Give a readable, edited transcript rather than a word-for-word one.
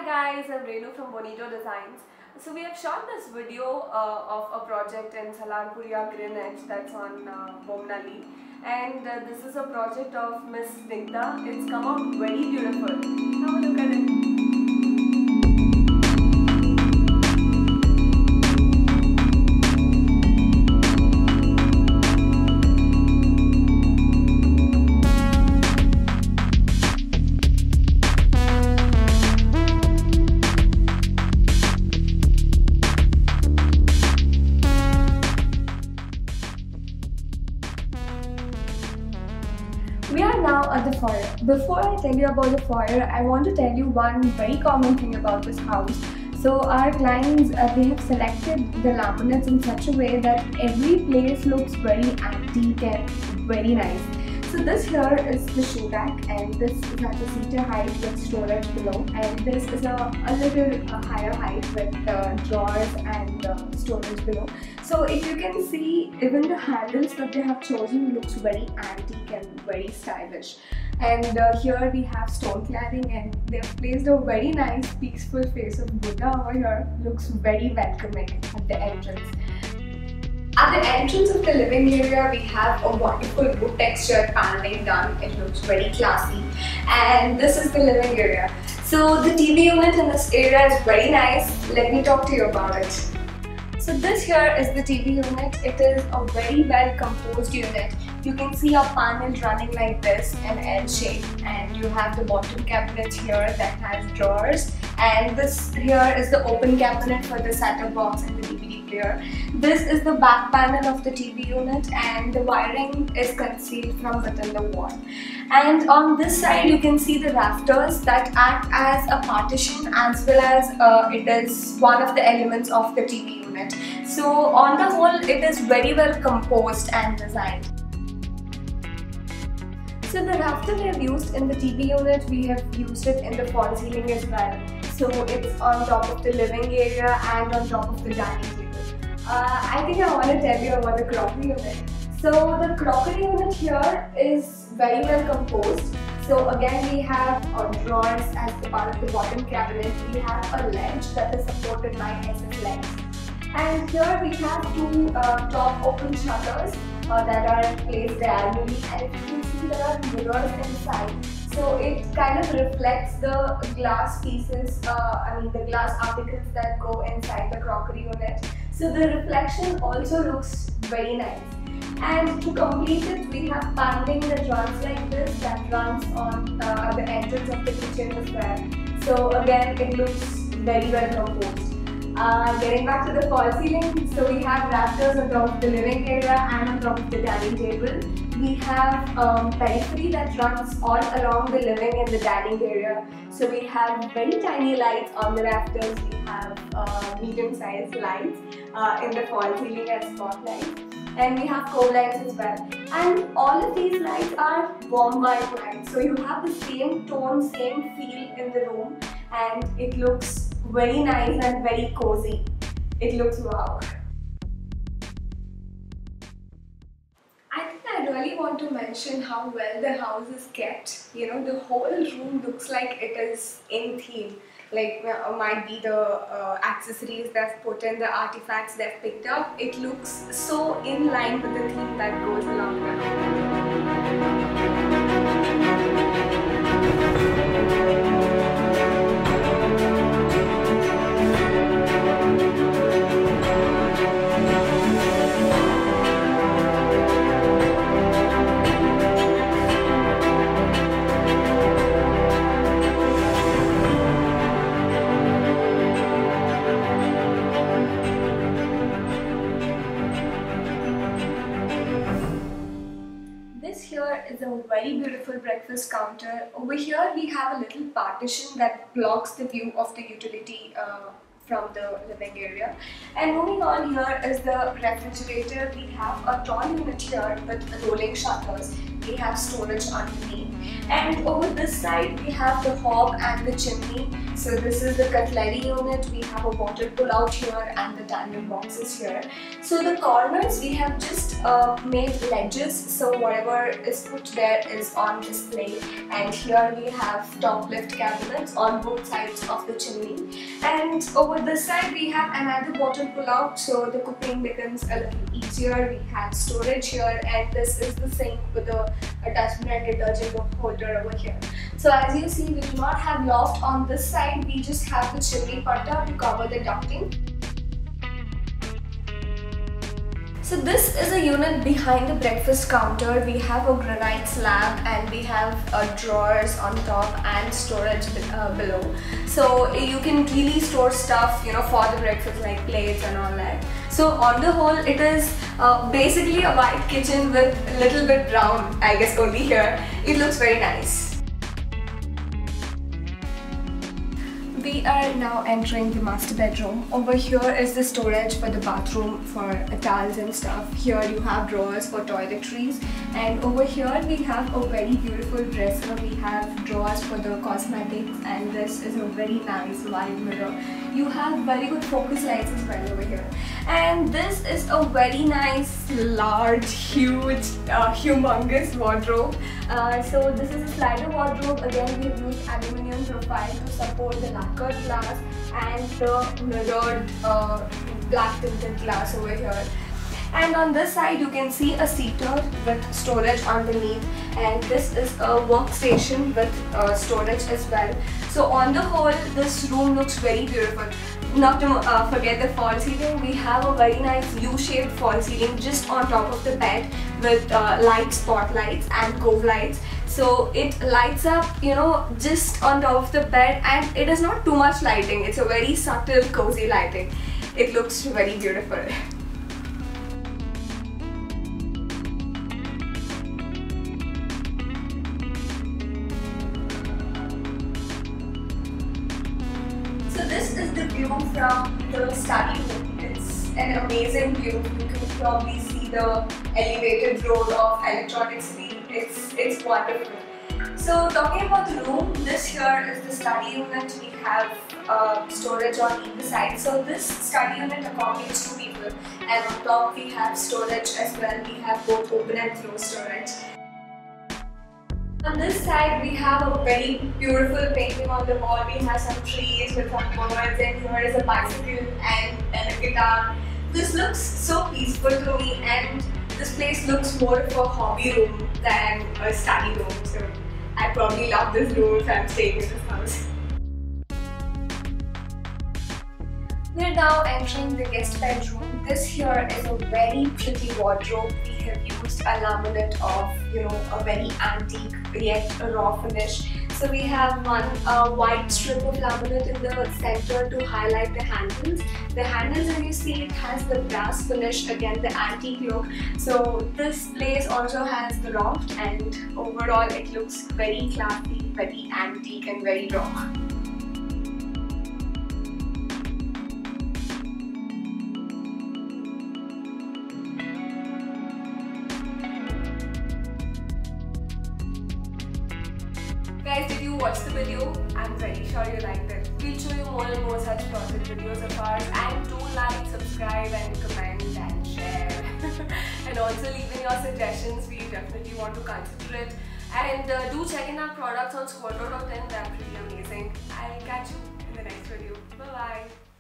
Hi guys, I'm Renu from Bonito Designs. So we have shot this video of a project in Salarpuria Greenwich that's on Bomnali, and this is a project of Miss Snigdha. It's come out very beautiful. Have a look at it. We are now at the foyer. Before I tell you about the foyer, I want to tell you one very common thing about this house. So our clients, they have selected the laminates in such a way that every place looks very antique and very nice. So this here is the shoe rack, and this is at a seater height with storage below, and this is a little higher height with drawers and storage below. So if you can see, even the handles that they have chosen looks very antique and very stylish. And here we have stone cladding, and they have placed a very nice peaceful face of Buddha over here. Looks very welcoming at the entrance. At the entrance of the living area, we have a wonderful wood textured paneling done. It looks very classy. And this is the living area. So the TV unit in this area is very nice. Let me talk to you about it. So this here is the TV unit. It is a very well composed unit. You can see a panel running like this in L shape, and you have the bottom cabinet here that has drawers, and this here is the open cabinet for the set-top box and the DVD player. This is the back panel of the TV unit, and the wiring is concealed from within the wall. And on this side you can see the rafters that act as a partition, as well as it is one of the elements of the TV unit. So on the whole, it is very well composed and designed. So the rafter we have used in the TV unit, we have used it in the fall ceiling as well. So it's on top of the living area and on top of the dining table. I think I want to tell you about the crockery unit. So the crockery unit here is very well composed. So again, we have drawers as the part of the bottom cabinet. We have a ledge that is supported by SS legs. And here we have two top open shutters that are placed diagonally, and if you can see, there are mirrors inside. So it kind of reflects the glass pieces, the glass articles that go inside the crockery unit. So the reflection also looks very nice. And to complete it, we have paneling that runs like this, that runs on the entrance of the kitchen as well. So again, it looks very well composed. Getting back to the fall ceiling, so we have rafters on top of the living area and on top of the dining table. We have periphery that runs all along the living and the dining area. So we have very tiny lights on the rafters. We have medium-sized lights in the fall ceiling as spotlights. And we have coal lights as well. And all of these lights are warm white lights. So you have the same tone, same feel in the room, and it looks very nice and very cozy. It looks wow. I think I really want to mention how well the house is kept. You know, the whole room looks like it is in theme. Like might be the accessories they've put in, the artifacts they've picked up. It looks so in line with the theme that goes along with is a very beautiful breakfast counter. Over here we have a little partition that blocks the view of the utility from the living area. And moving on, here is the refrigerator. We have a tall unit here with rolling shutters. we have storage underneath. And over this side we have the hob and the chimney. So this is the cutlery unit. We have a water pull out here and the tandem boxes here. So the corners we have just made ledges, so whatever is put there is on display. And here we have top lift cabinets on both sides of the chimney. And over this side we have another water pull out, so the cooking becomes a little easier. We have storage here, and this is the sink with a dustbin and detergent holder over here. So as you see, we do not have loft on this side, we just have the chimney patta to cover the ducting. So this is a unit behind the breakfast counter. We have a granite slab and we have drawers on top and storage below. So you can really store stuff, you know, for the breakfast, like plates and all that. So on the whole, it is basically a white kitchen with a little bit brown, I guess, only here. It looks very nice. We are now entering the master bedroom. Over here is the storage for the bathroom for towels and stuff. Here you have drawers for toiletries, and over here we have a very beautiful dresser. We have drawers for the cosmetics, and this is a very nice wide mirror. You have very good focus lights as well over here. And this is a very nice, large, huge, humongous wardrobe. So this is a slider wardrobe. Again, we have used aluminium profile to support the lacquered glass and the mirrored black tinted glass over here. And on this side you can see a seater with storage underneath, and this is a workstation with storage as well. So on the whole, this room looks very beautiful. Not to forget the fall ceiling. We have a very nice U-shaped fall ceiling just on top of the bed with light spotlights and cove lights. So it lights up, you know, just on top of the bed, and it is not too much lighting. It's a very subtle, cozy lighting. It looks very beautiful. So this is the view from the study room. It's an amazing view. You can probably see the elevated row of electronicity. It's wonderful. So talking about the room, this here is the study unit. We have storage on either side. So this study unit accommodates 2 people, and on top we have storage as well. We have both open and closed storage. On this side, we have a very beautiful painting on the wall. We have some trees with some birds, and here is a bicycle and a guitar. This looks so peaceful to me, and this place looks more of a hobby room than a study room. So I probably love this room if I'm staying in this house. We're now entering the guest bedroom. This here is a very pretty wardrobe. We have used a laminate of, you know, a very antique yet a raw finish. So we have one white strip of laminate in the center to highlight the handles. The handles, as you see, it has the brass finish, again the antique look. So this place also has the loft, and overall it looks very classy, very antique and very raw. Guys, did you watch the video? I'm very sure you liked it. We'll show you more and more such project videos of ours, and do like, subscribe and comment and share. And also leave in your suggestions. We definitely want to consider it. And do check in our products on Squirtle.in. They're pretty amazing. I'll catch you in the next video. Bye bye.